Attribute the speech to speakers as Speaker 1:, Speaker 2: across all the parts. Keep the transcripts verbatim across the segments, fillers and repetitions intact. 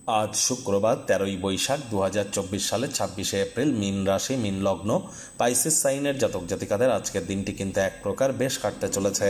Speaker 1: আজ শুক্রবার তেরোই বৈশাখ দু হাজার চব্বিশ সালের ছাব্বিশে এপ্রিল। মিন রাশি, মিন লগ্ন, পাইসিস সাইনের জাতক জাতিকাদের আজকের দিনটি কিন্তু এক প্রকার বেশ কাটতে চলেছে।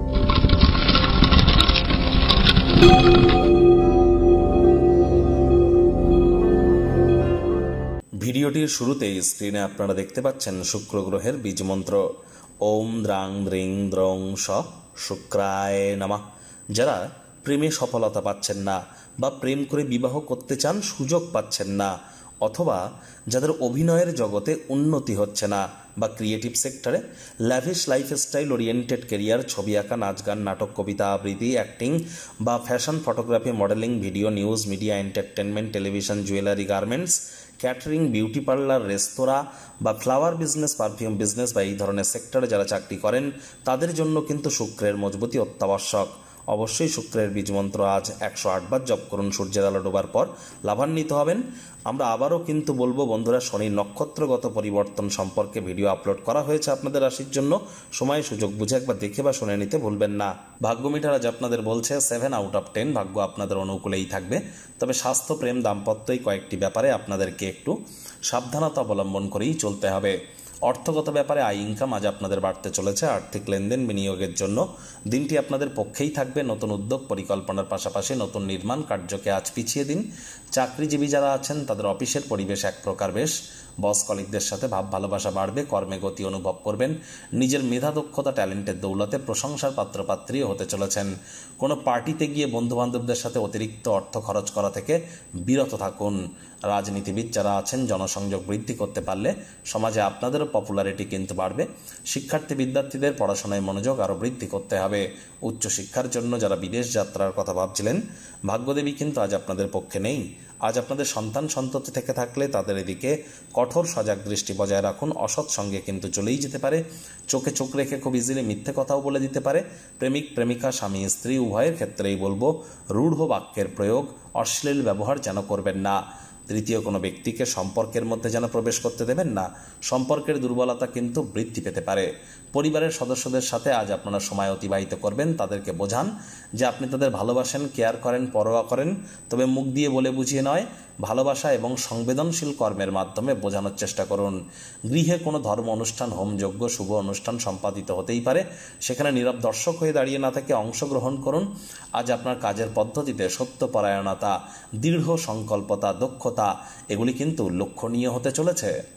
Speaker 1: ভিডিওটির শুরুতেই স্ক্রিনে আপনারা দেখতে পাচ্ছেন শুক্র গ্রহের বীজ মন্ত্র ওম দ্রাং দ্রিং দ্রং স শুক্রায় নমঃ। যারা প্রেমে সফলতা পাচ্ছেন না বা প্রেম করে বিবাহ করতে চান, সুযোগ পাচ্ছেন না, অথবা যাদের অভিনয়ের জগতে উন্নতি হচ্ছে না বা ক্রিয়েটিভ সেক্টরে ল্যাভিশ লাইফস্টাইল ওরিয়েন্টেড কেরিয়ার, ছবি আঁকা, নাচ গান, নাটক, কবিতা আবৃত্তি, অ্যাক্টিং বা fashion, photography, modelling, video, news, media, entertainment, television, jewellery, garments, catering, beauty parlour, রেস্তোরাঁ বা ফ্লাওয়ার বিজনেস, পারফিউম বিজনেস বা এই ধরনের সেক্টরে যারা চাকরি করেন, তাদের জন্য কিন্তু শুক্রের মজবুতি অত্যাবশ্যক। অবশ্যই শুক্রের বীজমন্ত্র আজ একশো আট বার জপ করুন। সূর্যের আলো ডোবার পর লাভান্বিত হবেন। আমরা আবারও কিন্তু বলবো বন্ধুরা, শনি নক্ষত্রগত পরিবর্তন সম্পর্কে ভিডিও আপলোড করা হয়েছে আপনাদের রাশির জন্য। সময় সুযোগ বুঝে একবার দেখে বা শুনে নিতে ভুলবেন না। ভাগ্য মিটার আজ আপনাদের বলছে সেভেন আউট অফ টেন। ভাগ্য আপনাদের অনুকূলেই থাকবে, তবে স্বাস্থ্য, প্রেম, দাম্পত্য এই কয়েকটি ব্যাপারে আপনাদেরকে একটু সাবধানতা অবলম্বন করেই চলতে হবে। অর্থগত ব্যাপারে আয় ইনকাম আজ আপনাদের বাড়তে চলেছে। আর্থিক লেনদেন, বিনিয়োগের জন্য দিনটি আপনাদের পক্ষেই থাকবে। নতুন উদ্যোগ, পরিকল্পনার পাশাপাশি নতুন নির্মাণ কার্যকে আজ পিছিয়ে দিন। চাকরিজীবী যারা আছেন তাদের অফিসের পরিবেশ এক প্রকার বেশ। বস কলিগদের সাথে ভাব ভালোবাসা বাড়বে। কর্মে গতি অনুভব করবেন। নিজের মেধা, দক্ষতা, ট্যালেন্টের দৌলতে প্রশংসার পাত্রপাত্রীও হতে চলেছেন। কোনো পার্টিতে গিয়ে বন্ধুবান্ধবদের সাথে অতিরিক্ত অর্থ খরচ করা থেকে বিরত থাকুন। রাজনীতিবিদ যারা আছেন জনসংযোগ বৃদ্ধি করতে পারলে সমাজে আপনাদেরও পপুলারিটি কিন্তু বাড়বে। শিক্ষার্থী বিদ্যার্থীদের পড়াশোনায় মনোযোগ আরও বৃদ্ধি করতে হবে। উচ্চশিক্ষার জন্য যারা বিদেশ যাত্রার কথা ভাবছিলেন, ভাগ্যদেবী কিন্তু আজ আপনাদের পক্ষে নেই। আজ আপনাদের সন্তান সন্ততি থেকে থাকলে তাদের এদিকে কঠোর সজাগ দৃষ্টি বজায় রাখুন। অসৎ সঙ্গে কিন্তু চলেই যেতে পারে। চোখে চোখ রেখে খুব ইজিলি মিথ্যে কথাও বলে দিতে পারে। প্রেমিক প্রেমিকা, স্বামী স্ত্রী উভয়ের ক্ষেত্রেই বলবো রূঢ় বাক্যের প্রয়োগ, অশ্লীল ব্যবহার যেন করবেন না। তৃতীয় কোনো ব্যক্তিকে সম্পর্কের মধ্যে যেন প্রবেশ করতে দেবেন না। সম্পর্কের দুর্বলতা কিন্তু বৃদ্ধি পেতে পারে। পরিবারের সদস্যদের সাথে আজ আপনারা সময় অতিবাহিত করবেন। তাদেরকে বোঝান যে আপনি তাদের ভালোবাসেন, কেয়ার করেন, পরোয়া করেন, তবে মুখ দিয়ে বলে বুঝিয়ে নয়, ভালোবাসা এবং সংবেদনশীল কর্মের মাধ্যমে বোঝানোর চেষ্টা করুন। গৃহে কোনো ধর্ম অনুষ্ঠান, হোমযজ্ঞ, শুভ অনুষ্ঠান সম্পাদিত হতেই পারে। সেখানে নীরব দর্শক হয়ে দাঁড়িয়ে না থেকে অংশগ্রহণ করুন। আজ আপনার কাজের পদ্ধতিতে সত্যপরায়ণতা, দৃঢ় সংকল্পতা, দক্ষতা এগুলি কিন্তু লক্ষণীয় হতে চলেছে।